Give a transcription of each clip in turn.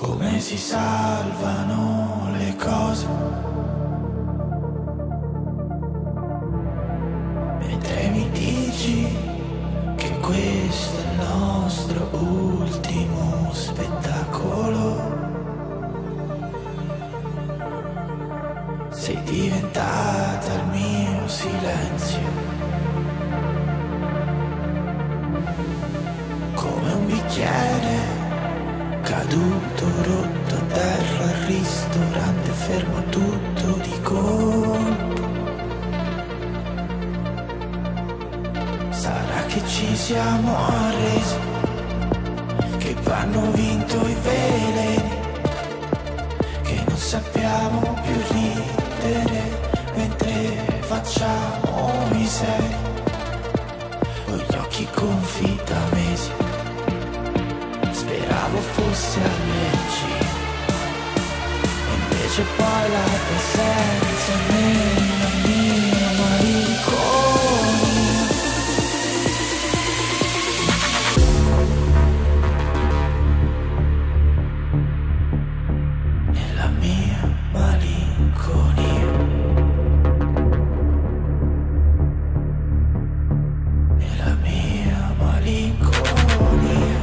Come si salvano le cose mentre mi dici che questo è il nostro ultimo spettacolo. Sei diventata il mio silenzio, come un bicchiere caduto, rotto a terra al ristorante, fermo tutto di colpo. Sarà che ci siamo arresi, che vanno vinto i veleni, che non sappiamo più ridere mentre facciamo i seri, con gli occhi gonfi da mesi. Speravo fosse allergico, invece poi la presenza nella mia malinconia. Nella mia malinconia. Nella mia malinconia.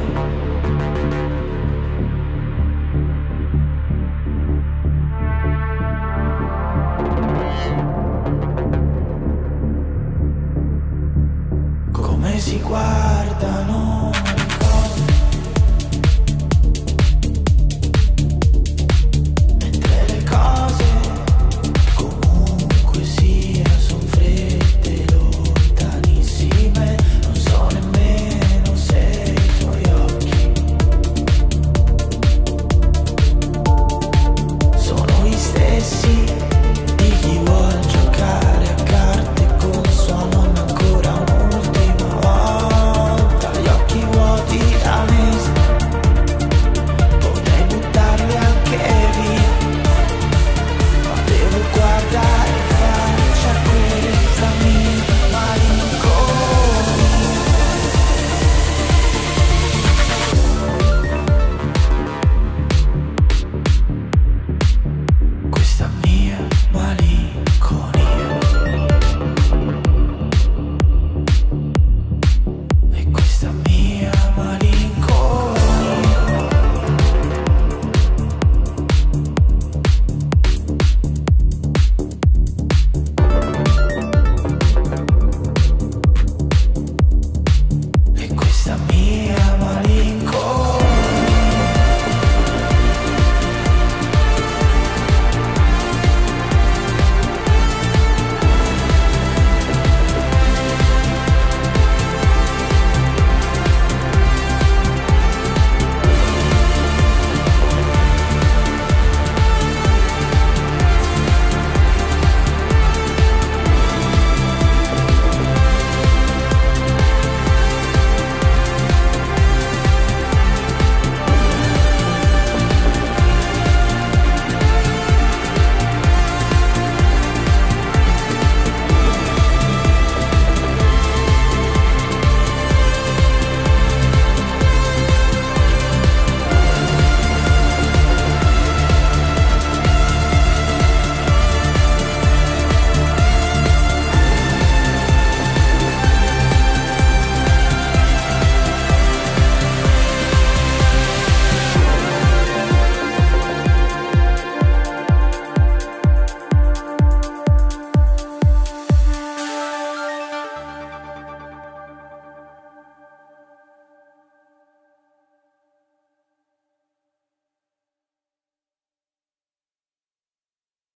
Come si guardano